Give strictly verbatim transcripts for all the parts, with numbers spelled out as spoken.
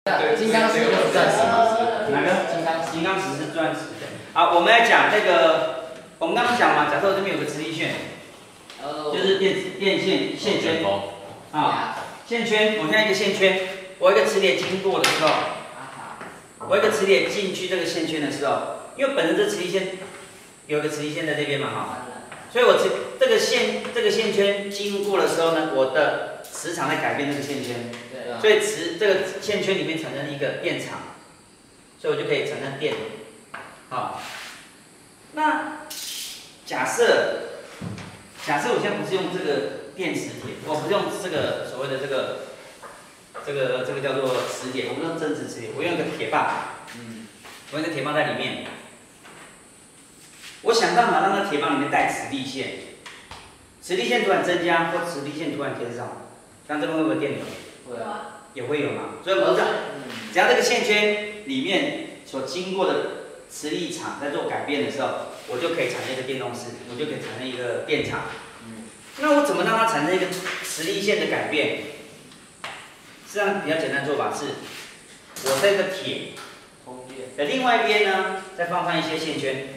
对，金刚石是钻石吗？ 哪个？ 金刚金刚石是钻石。好，我们来讲这个，我们刚刚讲嘛，假设我这边有个磁力线，就是电电线线圈啊，线圈，我现在一个线圈，我一个磁铁经过的时候，我一个磁铁进去这个线圈的时候，因为本身这磁力线有个磁力线在这边嘛哈，所以我这这个线这个线圈经过的时候呢，我的磁场在改变这个线圈。 所以磁这个线圈里面产生一个电场，所以我就可以产生电。好，那假设假设我现在不是用这个电磁铁，我不是用这个所谓的这个这个这个叫做磁铁，我不用真磁磁铁，我用一个铁棒，嗯，我用一个铁棒在里面，我想办法让那铁棒里面带磁力线，磁力线突然增加或磁力线突然减少，像这边会不会电流？ 会啊， 也会有嘛，所以我们讲，只要这个线圈里面所经过的磁力场在做改变的时候，我就可以产生一个电动势，我就可以产生一个电场。嗯，那我怎么让它产生一个磁力线的改变？实际上比较简单的做法是，我这个铁的另外一边呢，再放上一些线圈，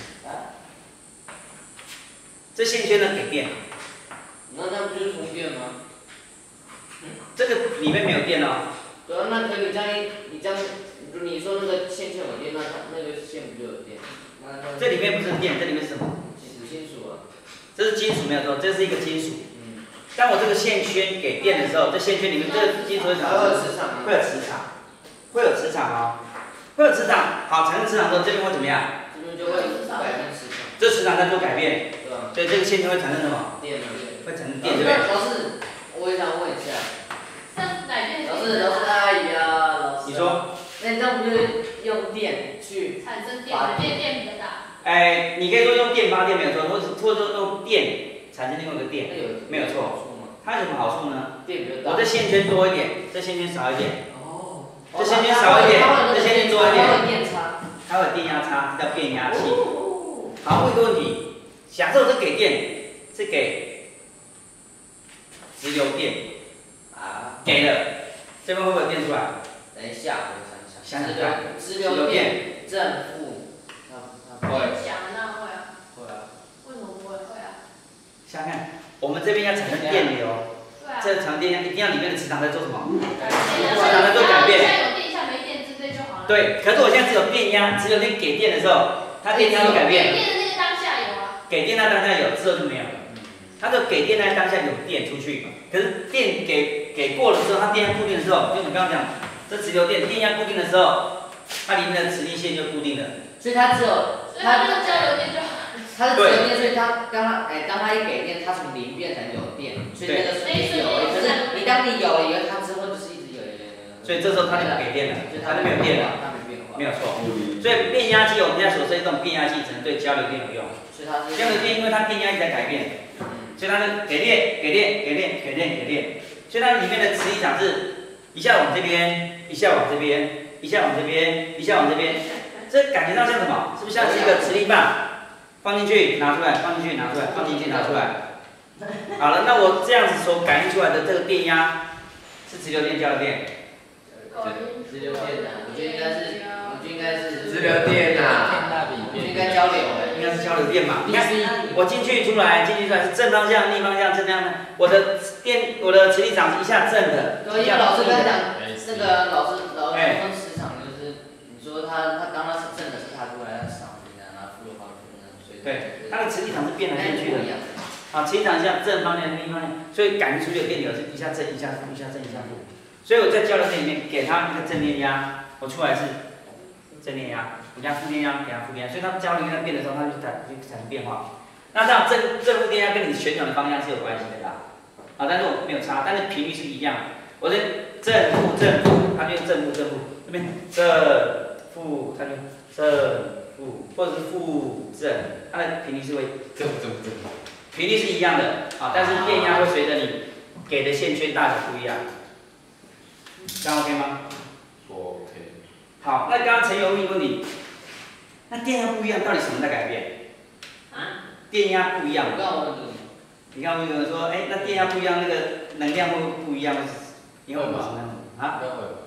这线圈呢给电。 那那不就是充电吗？ 这个里面没有电哦。 对啊，那可以这样一，你这样，你说那个线圈有电，那它那个线不就有电？那那这里面不是电，这里面是什么？ 死金属啊。 这是金属没有错，这是一个金属。嗯。当我这个线圈给电的时候，这线圈里面这个金属会产生磁场，会有磁场，会有磁场哦，会有磁场。好，产生磁场之后，这边会怎么样？ 这边就会改变磁场。 这磁场在做改变。对啊。所以这个线圈会产生什么？ 电。 会产生电，对不对？ 老师，我也想问一下。 老师， 老老师阿姨啊，老师。 你说。 那你这样不就是用电去产生电，电电比较大。 哎，你可以说用电发电没有错，或者或者说用电产生另外一个电，没有错。它有什么好处呢？ 电比较大。 我这线圈多一点，这线圈少一点。哦。这线圈少一点，这线圈多一点。 它会电差。它会电压差，叫变压器。好，问一个问题，假设我这给电是给直流电。 给了，这边会不会有电出来？ 等一下，我想想。 想想看， 直流电正负，它它会。 想那会啊。 会啊。 为什么不会？会啊。 想想看，我们这边要产生电流， 对啊。 这个产生电压一定要里面的磁场在做什么？ 改变。磁场在做改变。 现在有电，下没电，这就好了。 对，可是我现在只有电压，直流电给电的时候，它电压会改变。 给电的那个当下有啊。 给电那当下有，之后就没有了。它就给电那当下有电出去，可是电给给过了之后，它电压固定的时候，就我们刚刚讲，这直流电电压固定的时候，它里面的磁力线就固定了。 所以它只有它那个交流电就好。 它是直流电，所以它当它哎当它一给电，它从零变成有电，所以那个瞬间有。可是你当你有了以后，它之后就是一直有有有有。 所以这时候它就不给电了，它就没有电了。 它没变化。 没有错。所以变压器我们现在所设计这种变压器只能对交流电有用。 所以它是。 交流电因为它电压一直在改变。 所以它是给电、给电、给电、给电、给电，所以它里面的磁力场是一下往这边，一下往这边，一下往这边，一下往这边，这感觉到像什么？是不是像是一个磁力棒？放进去，拿出来，放进去，拿出来，放进去，拿出来。好了，那我这样子所感应出来的这个电压是直流电、交流电？ 直流电啊，我觉得应该是，我觉得应该是直流电啊， 我觉得应该交流的， 应该是交流电嘛？你看，我进去出来，进去出来是正方向、逆方向、正方向，我的电，我的磁力场是一下正的。 对，因为老师刚才讲，那个老师老师说磁场就是，你说他他刚刚是正的，是他出来，他少一点，然后负的话负的，所以对，它的磁力场是变来变去的。啊，磁力场像正方向、逆方向，所以感觉出去的电流是一下正、一下负、一下正、一下负。 所以我在交流电里面给它一个正电压，我出来是正电压，我加负电压，给它负电压，所以它交流电变的时候，它就产就产生变化。那这样正正负电压跟你旋转的方向是有关系的啦，啊，但是我没有差，但是频率是一样。我的正负正负，它就正负正负，这边正负它就正负，或者是负正，它的频率是会正正正， 频率是一样的啊，但是电压会随着你给的线圈大小不一样。 这样 OK 吗？ 说 OK。 好，那刚刚陈友问一个问题，那电压不一样，到底什么在改变？ 啊？ 电压不一样。 我刚刚问这个。 你看，有人说，哎，那电压不一样，那个能量会不一样？以后有什么？啊？ 我们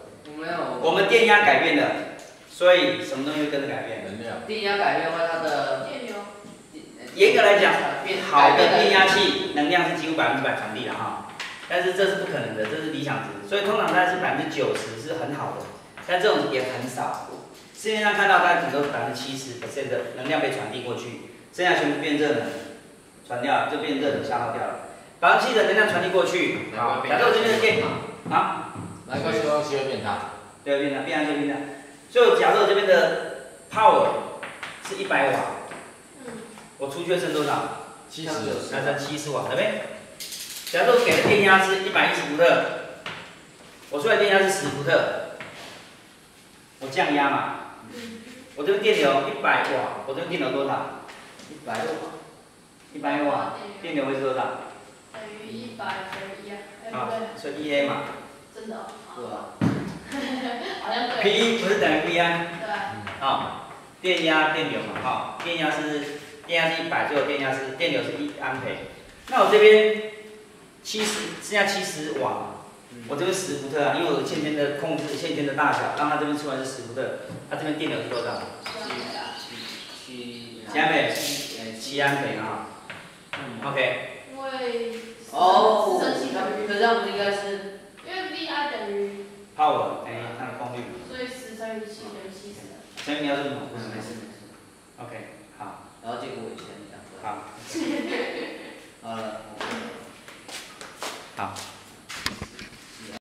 没有。 我们电压改变了，所以什么东西会跟着改变？ 能量。 电压改变的话，它的电流。 严格来讲，好的变压器能量是几乎百分之百传递的哈，但是这是不可能的，这是理想值，所以通常它是百分之九十是很好的，但这种也很少。市面上看到大概顶多百分之七十 percent 的能量被传递过去，剩下全部变热能，传掉就变热能消耗掉了。百分之七的能量传递过去，好，假设我这边的电啊， 哪个东西会变大？ 对，变大，变大就变大。所以假设我这边的 power 是一百瓦。我出去剩多少？ 七十， 那剩七十瓦，对不对？假如我给的电压是一百一十伏特，我出来电压是十伏特，我降压嘛，我这边电流一百瓦，我这边电流多少？ 一百瓦， 一百瓦，电流会是多少？ 等于一百等于一啊，哎啊， 不对， 所以 E A 嘛。 真的哦。 对吧？ 好像对。 P 不是等于 V 啊？ 对。 好，电压电流嘛，哈，电压是。电压是一百，最后电压是电流是一安培。那我这边七十，剩下七十瓦，嗯、我这边十伏特啊，因为我线圈的控制线圈的大小，让它这边出来是十伏特，它这边电流是多少？ 七七七安培，七安培啊。嗯 OK。 因为哦， 生气可是这样不应该是？ 因为 V I 等于 power， 哎，它的功率。 所以十乘以七等于七十。 所以你要做什么？ 没事没事。 OK， 好。 然后结果我以前这样。 好。 好了。 好。